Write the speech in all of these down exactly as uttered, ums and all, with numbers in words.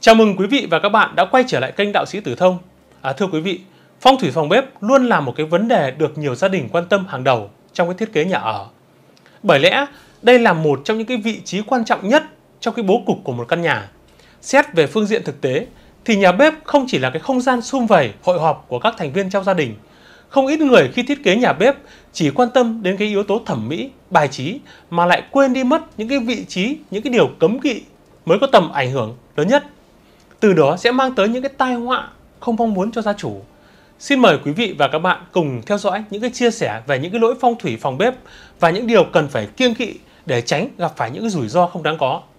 Chào mừng quý vị và các bạn đã quay trở lại kênh Đạo Sĩ Tử Thông. À, thưa quý vị, phong thủy phòng bếp luôn là một cái vấn đề được nhiều gia đình quan tâm hàng đầu trong cái thiết kế nhà ở. Bởi lẽ đây là một trong những cái vị trí quan trọng nhất trong cái bố cục của một căn nhà. Xét về phương diện thực tế thì nhà bếp không chỉ là cái không gian sum vầy hội họp của các thành viên trong gia đình. Không ít người khi thiết kế nhà bếp chỉ quan tâm đến cái yếu tố thẩm mỹ, bài trí mà lại quên đi mất những cái vị trí, những cái điều cấm kỵ mới có tầm ảnh hưởng lớn nhất. Từ đó sẽ mang tới những cái tai họa không mong muốn cho gia chủ. Xin mời quý vị và các bạn cùng theo dõi những cái chia sẻ về những cái lỗi phong thủy phòng bếp và những điều cần phải kiêng kỵ để tránh gặp phải những cái rủi ro không đáng có.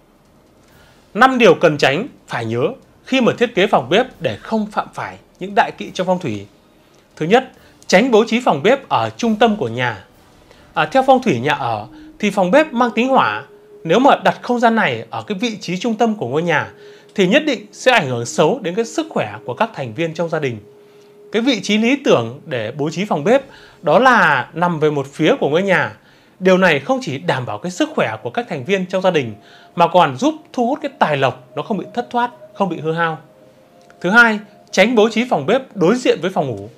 năm điều cần tránh phải nhớ khi mà thiết kế phòng bếp để không phạm phải những đại kỵ trong phong thủy. Thứ nhất, tránh bố trí phòng bếp ở trung tâm của nhà. À, theo phong thủy nhà ở thì phòng bếp mang tính hỏa. Nếu mà đặt không gian này ở cái vị trí trung tâm của ngôi nhà thì nhất định sẽ ảnh hưởng xấu đến cái sức khỏe của các thành viên trong gia đình. Cái vị trí lý tưởng để bố trí phòng bếp đó là nằm về một phía của ngôi nhà. Điều này không chỉ đảm bảo cái sức khỏe của các thành viên trong gia đình mà còn giúp thu hút cái tài lộc nó không bị thất thoát, không bị hư hao. Thứ hai, tránh bố trí phòng bếp đối diện với phòng ngủ.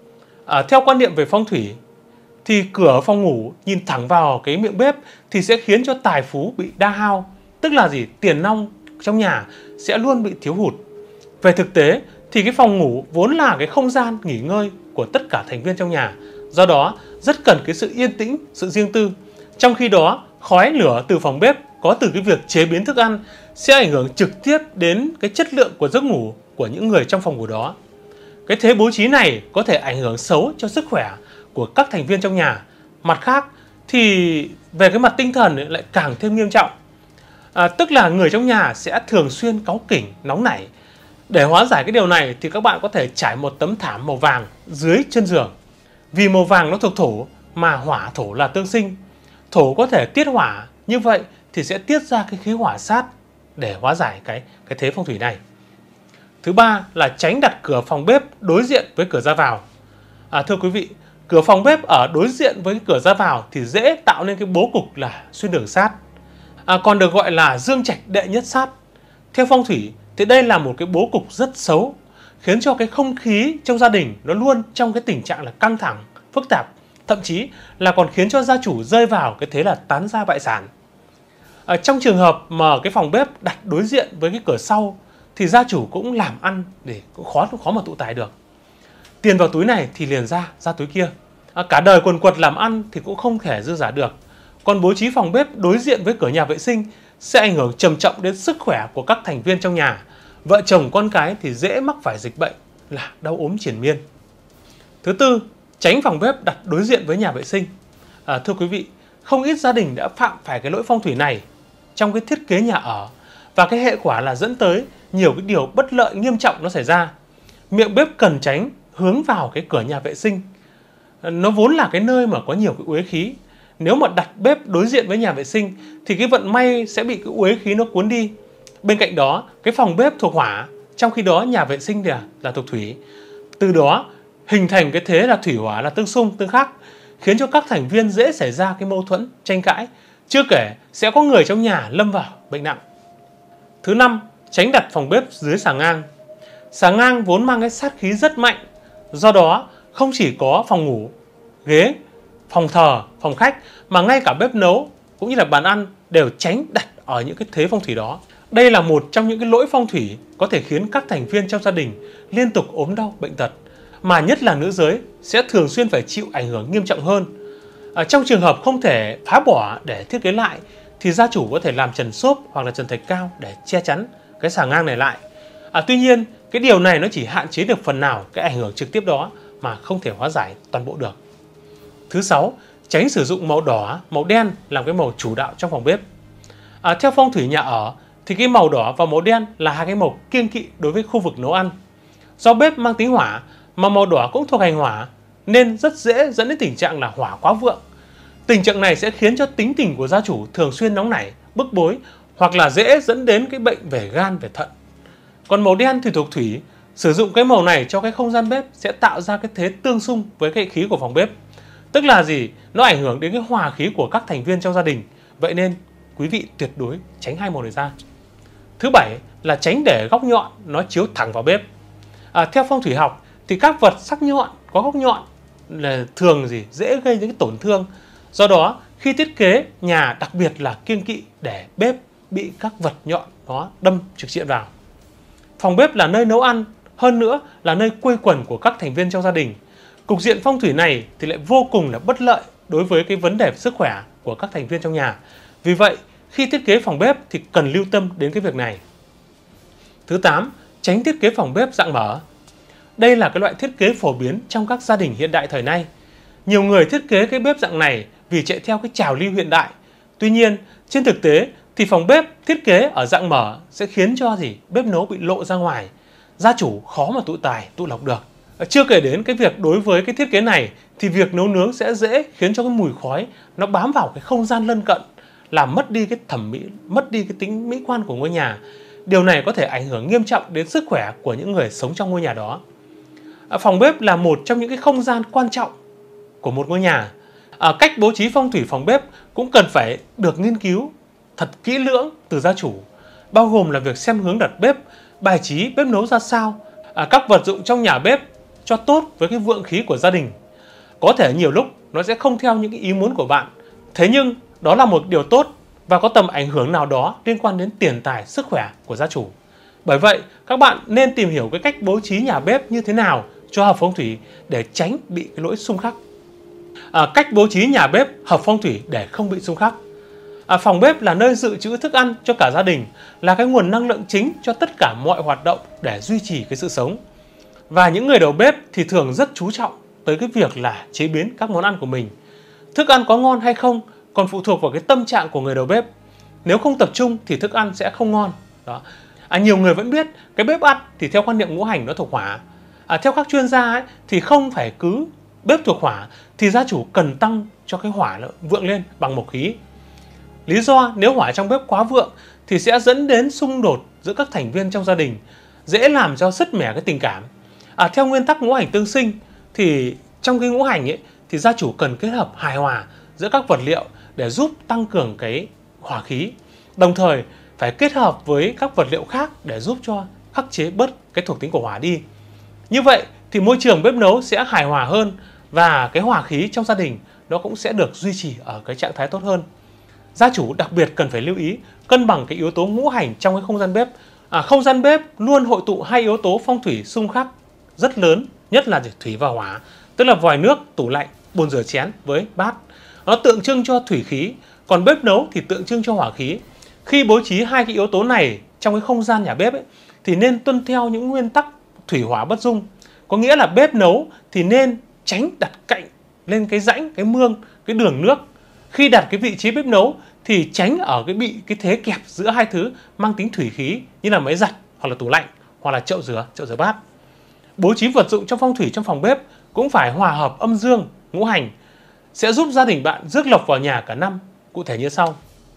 À, theo quan niệm về phong thủy thì cửa phòng ngủ nhìn thẳng vào cái miệng bếp thì sẽ khiến cho tài phú bị đa hao. Tức là gì? Tiền nong trong nhà sẽ luôn bị thiếu hụt. Về thực tế thì cái phòng ngủ vốn là cái không gian nghỉ ngơi của tất cả thành viên trong nhà. Do đó rất cần cái sự yên tĩnh, sự riêng tư. Trong khi đó khói lửa từ phòng bếp có từ cái việc chế biến thức ăn sẽ ảnh hưởng trực tiếp đến cái chất lượng của giấc ngủ của những người trong phòng ngủ đó. Cái thế bố trí này có thể ảnh hưởng xấu cho sức khỏe của các thành viên trong nhà. Mặt khác thì về cái mặt tinh thần lại càng thêm nghiêm trọng. À, tức là người trong nhà sẽ thường xuyên cáu kỉnh, nóng nảy. Để hóa giải cái điều này thì các bạn có thể trải một tấm thảm màu vàng dưới chân giường. Vì màu vàng nó thuộc thổ mà hỏa thổ là tương sinh. Thổ có thể tiết hỏa, như vậy thì sẽ tiết ra cái khí hỏa sát để hóa giải cái, cái thế phong thủy này. Thứ ba là tránh đặt cửa phòng bếp đối diện với cửa ra vào. À, thưa quý vị, cửa phòng bếp ở đối diện với cửa ra vào thì dễ tạo nên cái bố cục là xuyên đường sát. À, còn được gọi là dương trạch đệ nhất sát. Theo phong thủy thì đây là một cái bố cục rất xấu, khiến cho cái không khí trong gia đình nó luôn trong cái tình trạng là căng thẳng, phức tạp, thậm chí là còn khiến cho gia chủ rơi vào cái thế là tán gia bại sản. À, trong trường hợp mà cái phòng bếp đặt đối diện với cái cửa sau thì gia chủ cũng làm ăn để cũng khó khó mà tụ tài được. Tiền vào túi này thì liền ra ra túi kia. À, cả đời quần quật làm ăn thì cũng không thể dư giả được. Còn bố trí phòng bếp đối diện với cửa nhà vệ sinh sẽ ảnh hưởng trầm trọng đến sức khỏe của các thành viên trong nhà. Vợ chồng con cái thì dễ mắc phải dịch bệnh là đau ốm triền miên. Thứ tư, tránh phòng bếp đặt đối diện với nhà vệ sinh. À, thưa quý vị, không ít gia đình đã phạm phải cái lỗi phong thủy này trong cái thiết kế nhà ở. Và cái hệ quả là dẫn tới nhiều cái điều bất lợi nghiêm trọng nó xảy ra. Miệng bếp cần tránh hướng vào cái cửa nhà vệ sinh. Nó vốn là cái nơi mà có nhiều cái uế khí. Nếu mà đặt bếp đối diện với nhà vệ sinh thì cái vận may sẽ bị cái uế khí nó cuốn đi. Bên cạnh đó, cái phòng bếp thuộc hỏa, trong khi đó nhà vệ sinh là, là thuộc thủy. Từ đó hình thành cái thế là thủy hỏa là tương xung, tương khắc, khiến cho các thành viên dễ xảy ra cái mâu thuẫn, tranh cãi. Chưa kể sẽ có người trong nhà lâm vào bệnh nặng. Thứ năm, tránh đặt phòng bếp dưới xà ngang. Xà ngang vốn mang cái sát khí rất mạnh. Do đó không chỉ có phòng ngủ, ghế, phòng thờ, phòng khách mà ngay cả bếp nấu cũng như là bàn ăn đều tránh đặt ở những cái thế phong thủy đó. Đây là một trong những cái lỗi phong thủy có thể khiến các thành viên trong gia đình liên tục ốm đau bệnh tật, mà nhất là nữ giới sẽ thường xuyên phải chịu ảnh hưởng nghiêm trọng hơn. À, trong trường hợp không thể phá bỏ để thiết kế lại thì gia chủ có thể làm trần xốp hoặc là trần thạch cao để che chắn cái xà ngang này lại. À, tuy nhiên cái điều này nó chỉ hạn chế được phần nào cái ảnh hưởng trực tiếp đó mà không thể hóa giải toàn bộ được. Thứ sáu, tránh sử dụng màu đỏ, màu đen làm cái màu chủ đạo trong phòng bếp. À, theo phong thủy nhà ở thì cái màu đỏ và màu đen là hai cái màu kiêng kỵ đối với khu vực nấu ăn. Do bếp mang tính hỏa mà màu đỏ cũng thuộc hành hỏa nên rất dễ dẫn đến tình trạng là hỏa quá vượng. Tình trạng này sẽ khiến cho tính tình của gia chủ thường xuyên nóng nảy, bức bối hoặc là dễ dẫn đến cái bệnh về gan, về thận. Còn màu đen thì thuộc thủy, sử dụng cái màu này cho cái không gian bếp sẽ tạo ra cái thế tương xung với cái khí của phòng bếp. Tức là gì? Nó ảnh hưởng đến cái hòa khí của các thành viên trong gia đình. Vậy nên quý vị tuyệt đối tránh hai màu này ra. Thứ bảy là tránh để góc nhọn nó chiếu thẳng vào bếp. À, theo phong thủy học thì các vật sắc nhọn có góc nhọn là thường gì dễ gây những cái tổn thương. Do đó khi thiết kế nhà đặc biệt là kiêng kỵ để bếp bị các vật nhọn nó đâm trực diện vào. Phòng bếp là nơi nấu ăn, hơn nữa là nơi quây quần của các thành viên trong gia đình. Cục diện phong thủy này thì lại vô cùng là bất lợi đối với cái vấn đề sức khỏe của các thành viên trong nhà. Vì vậy, khi thiết kế phòng bếp thì cần lưu tâm đến cái việc này. Thứ tám, tránh thiết kế phòng bếp dạng mở. Đây là cái loại thiết kế phổ biến trong các gia đình hiện đại thời nay. Nhiều người thiết kế cái bếp dạng này vì chạy theo cái trào lưu hiện đại. Tuy nhiên, trên thực tế thì phòng bếp thiết kế ở dạng mở sẽ khiến cho gì bếp nấu bị lộ ra ngoài, gia chủ khó mà tụ tài, tụ lộc được. Chưa kể đến cái việc đối với cái thiết kế này thì việc nấu nướng sẽ dễ khiến cho cái mùi khói nó bám vào cái không gian lân cận, làm mất đi cái thẩm mỹ, mất đi cái tính mỹ quan của ngôi nhà. Điều này có thể ảnh hưởng nghiêm trọng đến sức khỏe của những người sống trong ngôi nhà đó. Phòng bếp là một trong những cái không gian quan trọng của một ngôi nhà. À, cách bố trí phong thủy phòng bếp cũng cần phải được nghiên cứu thật kỹ lưỡng từ gia chủ, bao gồm là việc xem hướng đặt bếp, bài trí bếp nấu ra sao, à, các vật dụng trong nhà bếp cho tốt với cái vượng khí của gia đình. Có thể nhiều lúc nó sẽ không theo những cái ý muốn của bạn, thế nhưng đó là một điều tốt và có tầm ảnh hưởng nào đó liên quan đến tiền tài, sức khỏe của gia chủ. Bởi vậy, các bạn nên tìm hiểu cái cách bố trí nhà bếp như thế nào cho hợp phong thủy để tránh bị cái lỗi xung khắc. À, cách bố trí nhà bếp hợp phong thủy để không bị xung khắc. À, phòng bếp là nơi dự trữ thức ăn cho cả gia đình, là cái nguồn năng lượng chính cho tất cả mọi hoạt động để duy trì cái sự sống. Và những người đầu bếp thì thường rất chú trọng tới cái việc là chế biến các món ăn của mình. Thức ăn có ngon hay không còn phụ thuộc vào cái tâm trạng của người đầu bếp. Nếu không tập trung thì thức ăn sẽ không ngon. Đó. À, nhiều người vẫn biết cái bếp ăn thì theo quan niệm ngũ hành nó thuộc hỏa. À, theo các chuyên gia ấy, thì không phải cứ bếp thuộc hỏa thì gia chủ cần tăng cho cái hỏa vượng lên bằng mộc khí. Lý do nếu hỏa trong bếp quá vượng thì sẽ dẫn đến xung đột giữa các thành viên trong gia đình, dễ làm cho sứt mẻ cái tình cảm. À, theo nguyên tắc ngũ hành tương sinh thì trong cái ngũ hành ấy thì gia chủ cần kết hợp hài hòa giữa các vật liệu để giúp tăng cường cái hỏa khí, đồng thời phải kết hợp với các vật liệu khác để giúp cho khắc chế bớt cái thuộc tính của hỏa đi. Như vậy thì môi trường bếp nấu sẽ hài hòa hơn và cái hỏa khí trong gia đình nó cũng sẽ được duy trì ở cái trạng thái tốt hơn. Gia chủ đặc biệt cần phải lưu ý cân bằng cái yếu tố ngũ hành trong cái không gian bếp. À, không gian bếp luôn hội tụ hai yếu tố phong thủy xung khắc rất lớn, nhất là thủy và hỏa, tức là vòi nước, tủ lạnh, bồn rửa chén với bát. Nó tượng trưng cho thủy khí, còn bếp nấu thì tượng trưng cho hỏa khí. Khi bố trí hai cái yếu tố này trong cái không gian nhà bếp ấy, thì nên tuân theo những nguyên tắc thủy hỏa bất dung. Có nghĩa là bếp nấu thì nên tránh đặt cạnh lên cái rãnh, cái mương, cái đường nước. Khi đặt cái vị trí bếp nấu thì tránh ở cái bị cái thế kẹp giữa hai thứ mang tính thủy khí như là máy giặt hoặc là tủ lạnh hoặc là chậu rửa, chậu rửa bát. Bố trí vật dụng trong phong thủy trong phòng bếp cũng phải hòa hợp âm dương, ngũ hành, sẽ giúp gia đình bạn rước lộc vào nhà cả năm, cụ thể như sau.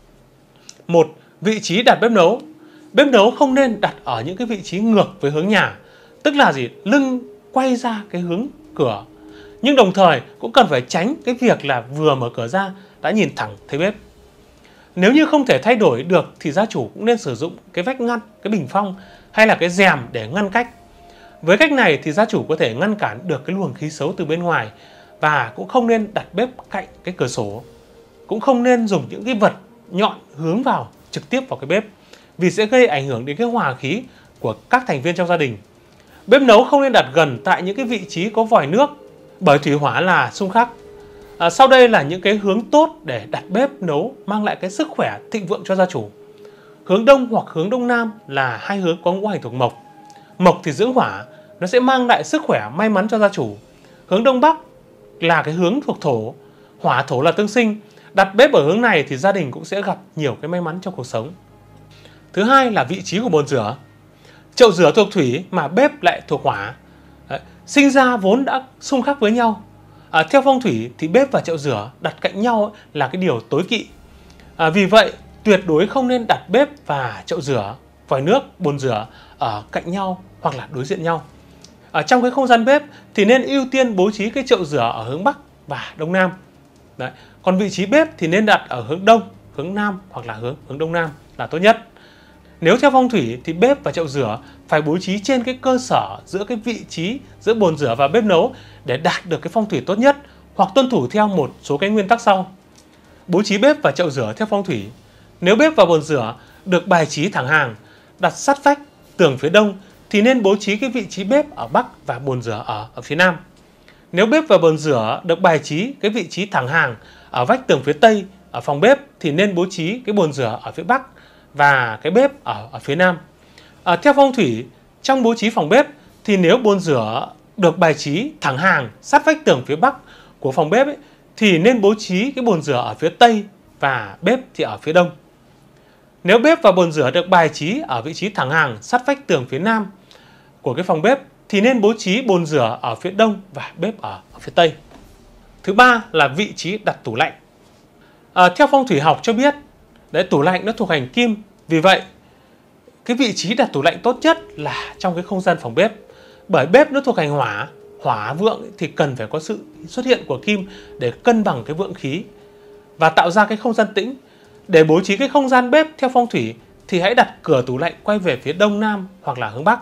Một, vị trí đặt bếp nấu. Bếp nấu không nên đặt ở những cái vị trí ngược với hướng nhà, tức là gì? Lưng quay ra cái hướng cửa. Nhưng đồng thời cũng cần phải tránh cái việc là vừa mở cửa ra đã nhìn thẳng thấy bếp. Nếu như không thể thay đổi được thì gia chủ cũng nên sử dụng cái vách ngăn, cái bình phong hay là cái rèm để ngăn cách. Với cách này thì gia chủ có thể ngăn cản được cái luồng khí xấu từ bên ngoài, và cũng không nên đặt bếp cạnh cái cửa sổ. Cũng không nên dùng những cái vật nhọn hướng vào trực tiếp vào cái bếp, vì sẽ gây ảnh hưởng đến cái hòa khí của các thành viên trong gia đình. Bếp nấu không nên đặt gần tại những cái vị trí có vòi nước, bởi thủy hỏa là xung khắc. À, sau đây là những cái hướng tốt để đặt bếp nấu mang lại cái sức khỏe thịnh vượng cho gia chủ. Hướng đông hoặc hướng đông nam là hai hướng có ngũ hành thuộc mộc. Mộc thì dưỡng hỏa, nó sẽ mang lại sức khỏe may mắn cho gia chủ. Hướng đông bắc là cái hướng thuộc thổ, hỏa thổ là tương sinh. Đặt bếp ở hướng này thì gia đình cũng sẽ gặp nhiều cái may mắn trong cuộc sống. Thứ hai là vị trí của bồn rửa. Chậu rửa thuộc thủy mà bếp lại thuộc hỏa. Đấy, sinh ra vốn đã xung khắc với nhau. À, theo phong thủy thì bếp và chậu rửa đặt cạnh nhau là cái điều tối kỵ. À, vì vậy tuyệt đối không nên đặt bếp và chậu rửa, vòi nước, bồn rửa ở cạnh nhau hoặc là đối diện nhau. Ở trong cái không gian bếp thì nên ưu tiên bố trí cái chậu rửa ở hướng bắc và đông nam. Đấy. Còn vị trí bếp thì nên đặt ở hướng đông, hướng nam hoặc là hướng hướng đông nam là tốt nhất. Nếu theo phong thủy thì bếp và chậu rửa phải bố trí trên cái cơ sở giữa cái vị trí giữa bồn rửa và bếp nấu để đạt được cái phong thủy tốt nhất, hoặc tuân thủ theo một số cái nguyên tắc sau. Bố trí bếp và chậu rửa theo phong thủy. Nếu bếp và bồn rửa được bài trí thẳng hàng, đặt sát vách tường phía đông thì nên bố trí cái vị trí bếp ở bắc và bồn rửa ở, ở phía nam. Nếu bếp và bồn rửa được bài trí cái vị trí thẳng hàng ở vách tường phía tây ở phòng bếp thì nên bố trí cái bồn rửa ở phía bắc và cái bếp ở, ở phía nam. À, theo phong thủy, trong bố trí phòng bếp thì nếu bồn rửa được bài trí thẳng hàng sát vách tường phía bắc của phòng bếp ấy, thì nên bố trí cái bồn rửa ở phía tây và bếp thì ở phía đông. Nếu bếp và bồn rửa được bài trí ở vị trí thẳng hàng sát vách tường phía nam của cái phòng bếp thì nên bố trí bồn rửa ở phía đông và bếp ở, ở phía tây. Thứ ba là vị trí đặt tủ lạnh. À, theo phong thủy học cho biết, đấy, tủ lạnh nó thuộc hành kim, vì vậy cái vị trí đặt tủ lạnh tốt nhất là trong cái không gian phòng bếp. Bởi bếp nó thuộc hành hỏa, hỏa vượng thì cần phải có sự xuất hiện của kim để cân bằng cái vượng khí và tạo ra cái không gian tĩnh. Để bố trí cái không gian bếp theo phong thủy thì hãy đặt cửa tủ lạnh quay về phía đông nam hoặc là hướng bắc.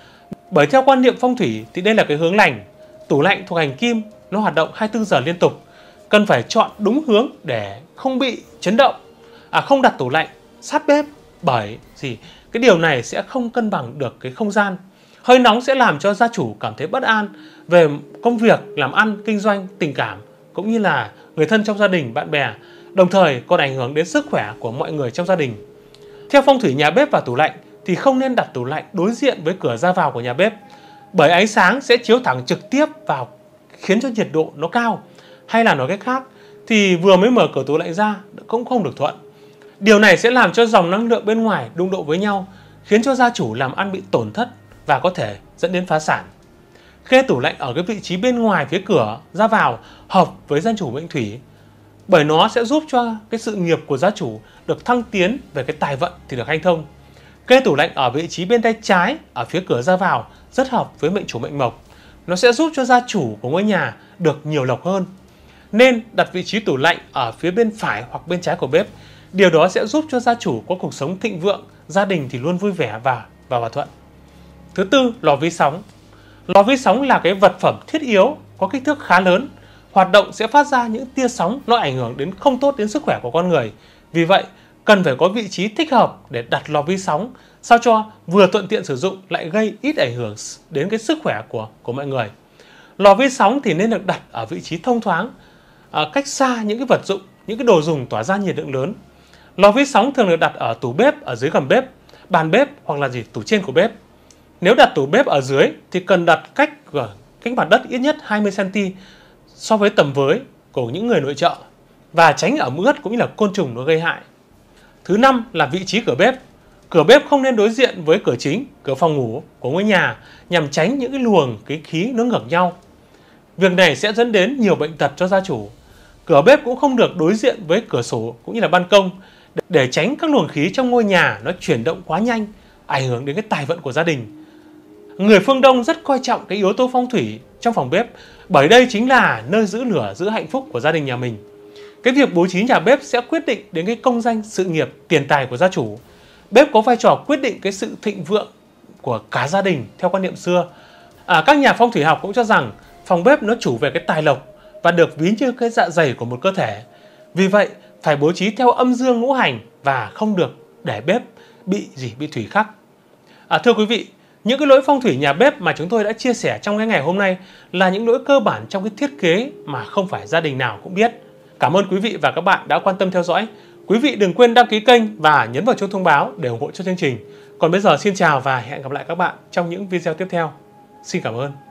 Bởi theo quan niệm phong thủy thì đây là cái hướng lành. Tủ lạnh thuộc hành kim, nó hoạt động hai mươi tư giờ liên tục, cần phải chọn đúng hướng để không bị chấn động. À, không đặt tủ lạnh sát bếp bởi gì cái điều này sẽ không cân bằng được cái không gian. Hơi nóng sẽ làm cho gia chủ cảm thấy bất an về công việc, làm ăn, kinh doanh, tình cảm cũng như là người thân trong gia đình, bạn bè, đồng thời còn ảnh hưởng đến sức khỏe của mọi người trong gia đình. Theo phong thủy nhà bếp và tủ lạnh thì không nên đặt tủ lạnh đối diện với cửa ra vào của nhà bếp, bởi ánh sáng sẽ chiếu thẳng trực tiếp vào khiến cho nhiệt độ nó cao, hay là nói cách khác thì vừa mới mở cửa tủ lạnh ra cũng không được thuận. Điều này sẽ làm cho dòng năng lượng bên ngoài đụng độ với nhau, khiến cho gia chủ làm ăn bị tổn thất và có thể dẫn đến phá sản. Kê tủ lạnh ở cái vị trí bên ngoài phía cửa ra vào hợp với dân chủ mệnh thủy, bởi nó sẽ giúp cho cái sự nghiệp của gia chủ được thăng tiến về cái tài vận thì được hanh thông. Kê tủ lạnh ở vị trí bên tay trái ở phía cửa ra vào rất hợp với mệnh chủ mệnh mộc. Nó sẽ giúp cho gia chủ của ngôi nhà được nhiều lộc hơn. Nên đặt vị trí tủ lạnh ở phía bên phải hoặc bên trái của bếp. Điều đó sẽ giúp cho gia chủ có cuộc sống thịnh vượng, gia đình thì luôn vui vẻ và, và hòa thuận. Thứ tư, lò vi sóng. Lò vi sóng là cái vật phẩm thiết yếu có kích thước khá lớn. Hoạt động sẽ phát ra những tia sóng nó ảnh hưởng đến không tốt đến sức khỏe của con người. Vì vậy, cần phải có vị trí thích hợp để đặt lò vi sóng sao cho vừa thuận tiện sử dụng lại gây ít ảnh hưởng đến cái sức khỏe của, của mọi người. Lò vi sóng thì nên được đặt ở vị trí thông thoáng, à, cách xa những cái vật dụng, những cái đồ dùng tỏa ra nhiệt lượng lớn. Lò vi sóng thường được đặt ở tủ bếp, ở dưới gầm bếp, bàn bếp hoặc là gì tủ trên của bếp. Nếu đặt tủ bếp ở dưới thì cần đặt cách cách mặt đất ít nhất hai mươi xăng-ti-mét so với tầm với của những người nội trợ và tránh ẩm ướt cũng như là côn trùng nó gây hại. Thứ năm là vị trí cửa bếp. Cửa bếp không nên đối diện với cửa chính, cửa phòng ngủ của ngôi nhà nhằm tránh những cái luồng cái khí nó ngược nhau. Việc này sẽ dẫn đến nhiều bệnh tật cho gia chủ. Cửa bếp cũng không được đối diện với cửa sổ cũng như là ban công để tránh các luồng khí trong ngôi nhà nó chuyển động quá nhanh, ảnh hưởng đến cái tài vận của gia đình. Người phương Đông rất coi trọng cái yếu tố phong thủy trong phòng bếp, bởi đây chính là nơi giữ lửa, giữ hạnh phúc của gia đình nhà mình. Cái việc bố trí nhà bếp sẽ quyết định đến cái công danh, sự nghiệp, tiền tài của gia chủ. Bếp có vai trò quyết định cái sự thịnh vượng của cả gia đình theo quan niệm xưa. À, các nhà phong thủy học cũng cho rằng phòng bếp nó chủ về cái tài lộc và được ví như cái dạ dày của một cơ thể. Vì vậy, phải bố trí theo âm dương ngũ hành và không được để bếp bị gì bị thủy khắc. À, thưa quý vị, những cái lỗi phong thủy nhà bếp mà chúng tôi đã chia sẻ trong cái ngày hôm nay là những lỗi cơ bản trong cái thiết kế mà không phải gia đình nào cũng biết. Cảm ơn quý vị và các bạn đã quan tâm theo dõi. Quý vị đừng quên đăng ký kênh và nhấn vào chuông thông báo để ủng hộ cho chương trình. Còn bây giờ xin chào và hẹn gặp lại các bạn trong những video tiếp theo. Xin cảm ơn.